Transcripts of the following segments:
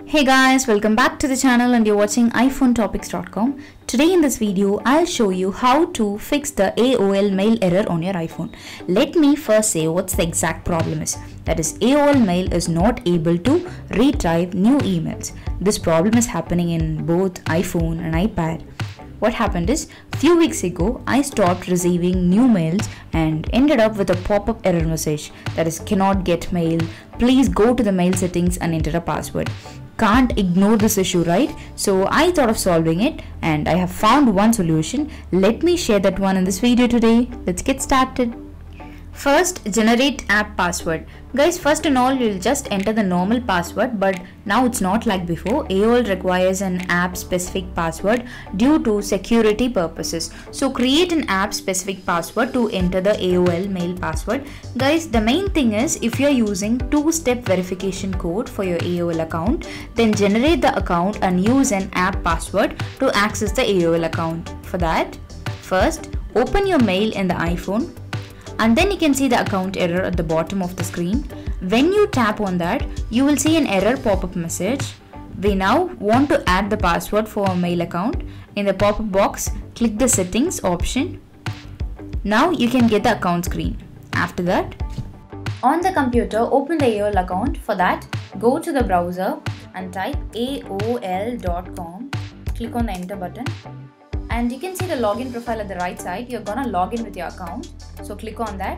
Hey guys, welcome back to the channel and you're watching iPhoneTopics.com. Today in this video, I'll show you how to fix the AOL mail error on your iPhone. Let me first say what's the exact problem is. That is, AOL mail is not able to retrieve new emails. This problem is happening in both iPhone and iPad. What happened is, few weeks ago, I stopped receiving new mails and ended up with a pop-up error message that is, cannot get mail. Please go to the mail settings and enter a password. Can't ignore this issue, right? So I thought of solving it and I have found one solution. Let me share that one in this video today. Let's get started. First, generate app password. Guys, first and all, you'll just enter the normal password, but now it's not like before. AOL requires an app specific password due to security purposes. So create an app specific password to enter the AOL mail password. Guys, the main thing is, if you're using two-step verification code for your AOL account, then generate the account and use an app password to access the AOL account. For that, first, open your mail in the iPhone. And then you can see the account error at the bottom of the screen. When you tap on that, you will see an error pop-up message. We now want to add the password for our mail account. In the pop-up box, click the settings option. Now you can get the account screen. After that, on the computer, open the AOL account. For that, go to the browser and type aol.com. Click on the enter button. And you can see the login profile at the right side. You're gonna log in with your account. So click on that.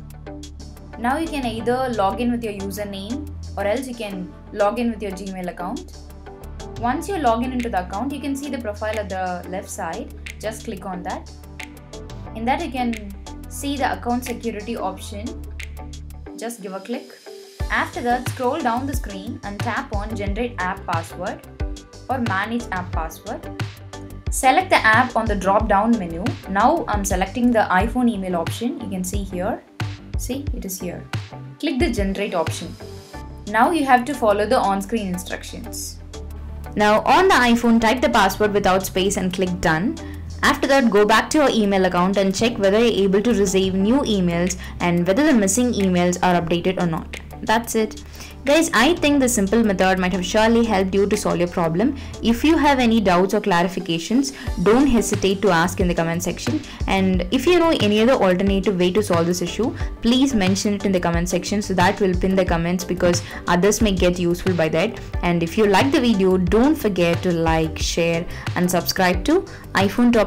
Now you can either log in with your username or else you can log in with your Gmail account. Once you log in into the account, you can see the profile at the left side. Just click on that. In that you can see the account security option. Just give a click. After that, scroll down the screen and tap on generate app password or manage app password. Select the app on the drop down menu. Now I'm selecting the iPhone email option. You can see here. See, it is here. Click the generate option. Now you have to follow the on-screen instructions. Now on the iPhone, type the password without space and click done. After that, go back to your email account and check whether you're able to receive new emails and whether the missing emails are updated or not. That's it. Guys, I think the simple method might have surely helped you to solve your problem. If you have any doubts or clarifications, don't hesitate to ask in the comment section. And if you know any other alternative way to solve this issue, please mention it in the comment section so that we'll pin the comments because others may get useful by that. And if you like the video, don't forget to like, share and subscribe to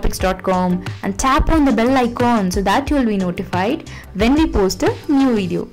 iPhoneTopics.com and tap on the bell icon so that you will be notified when we post a new video.